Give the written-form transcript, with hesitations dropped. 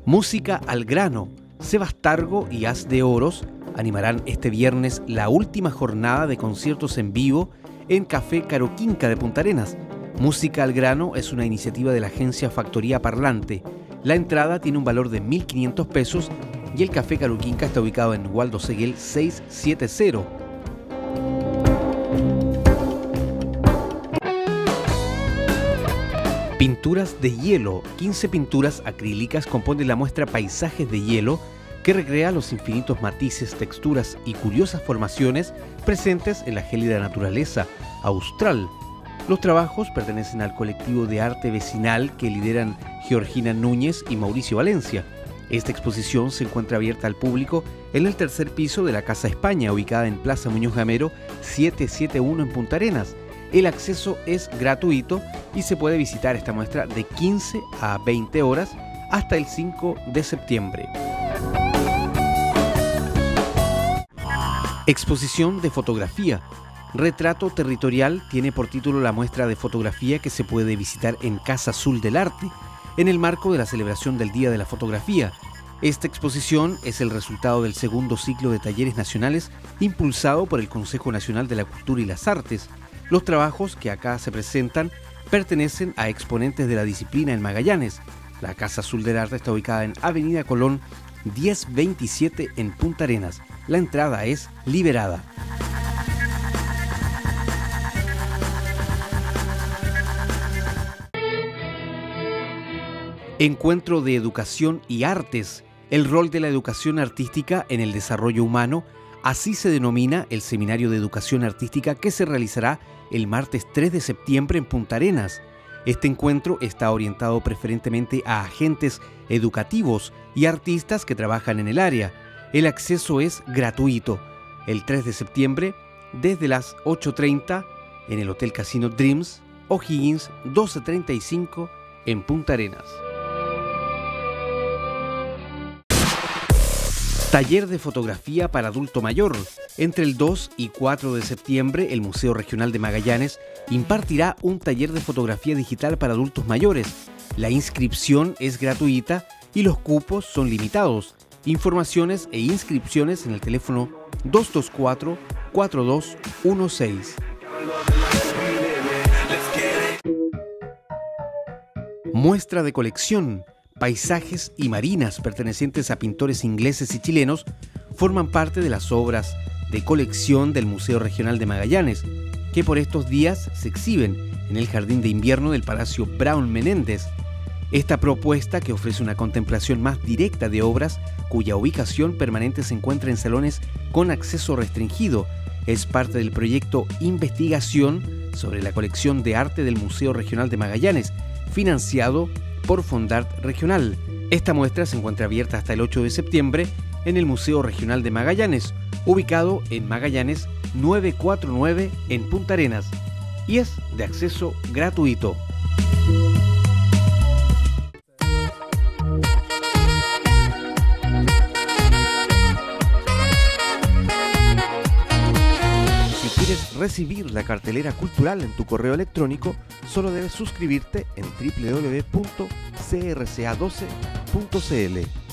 Música al grano. Sebastargo y Haz de Oros animarán este viernes la última jornada de conciertos en vivo en Café Caroquinca de Punta Arenas. Música al grano es una iniciativa de la agencia Factoría Parlante. La entrada tiene un valor de 1.500 pesos y el Café Caroquinca está ubicado en Waldo Seguel 670. Pinturas de hielo. 15 pinturas acrílicas componen la muestra Paisajes de hielo, que recrea los infinitos matices, texturas y curiosas formaciones presentes en la gélida naturaleza austral. Los trabajos pertenecen al colectivo de arte vecinal que lideran Georgina Núñez y Mauricio Valencia. Esta exposición se encuentra abierta al público en el tercer piso de la Casa España, ubicada en Plaza Muñoz Gamero 771 en Punta Arenas. El acceso es gratuito y se puede visitar esta muestra de 15 a 20 horas hasta el 5 de septiembre. Exposición de fotografía. Retrato Territorial tiene por título la muestra de fotografía que se puede visitar en Casa Azul del Arte, en el marco de la celebración del Día de la Fotografía. Esta exposición es el resultado del segundo ciclo de talleres nacionales impulsado por el Consejo Nacional de la Cultura y las Artes. Los trabajos que acá se presentan pertenecen a exponentes de la disciplina en Magallanes. La Casa Azul del Arte está ubicada en Avenida Colón 1027 en Punta Arenas. La entrada es liberada. Encuentro de Educación y Artes. El rol de la educación artística en el desarrollo humano. Así se denomina el Seminario de Educación Artística que se realizará el martes 3 de septiembre en Punta Arenas. Este encuentro está orientado preferentemente a agentes educativos y artistas que trabajan en el área. El acceso es gratuito. El 3 de septiembre, desde las 8:30, en el Hotel Casino Dreams, O'Higgins 1235, en Punta Arenas. Taller de fotografía para adulto mayor. Entre el 2 y 4 de septiembre, el Museo Regional de Magallanes impartirá un taller de fotografía digital para adultos mayores. La inscripción es gratuita y los cupos son limitados. Informaciones e inscripciones en el teléfono 224-4216. Muestra de colección. Paisajes y marinas pertenecientes a pintores ingleses y chilenos forman parte de las obras de colección del Museo Regional de Magallanes, que por estos días se exhiben en el Jardín de Invierno del Palacio Brown Menéndez. Esta propuesta, que ofrece una contemplación más directa de obras cuya ubicación permanente se encuentra en salones con acceso restringido, es parte del proyecto Investigación sobre la colección de arte del Museo Regional de Magallanes, financiado por Fondart Regional. Esta muestra se encuentra abierta hasta el 8 de septiembre en el Museo Regional de Magallanes, ubicado en Magallanes 949 en Punta Arenas, y es de acceso gratuito. Si quieres recibir la cartelera cultural en tu correo electrónico, solo debes suscribirte en www.crca12.cl.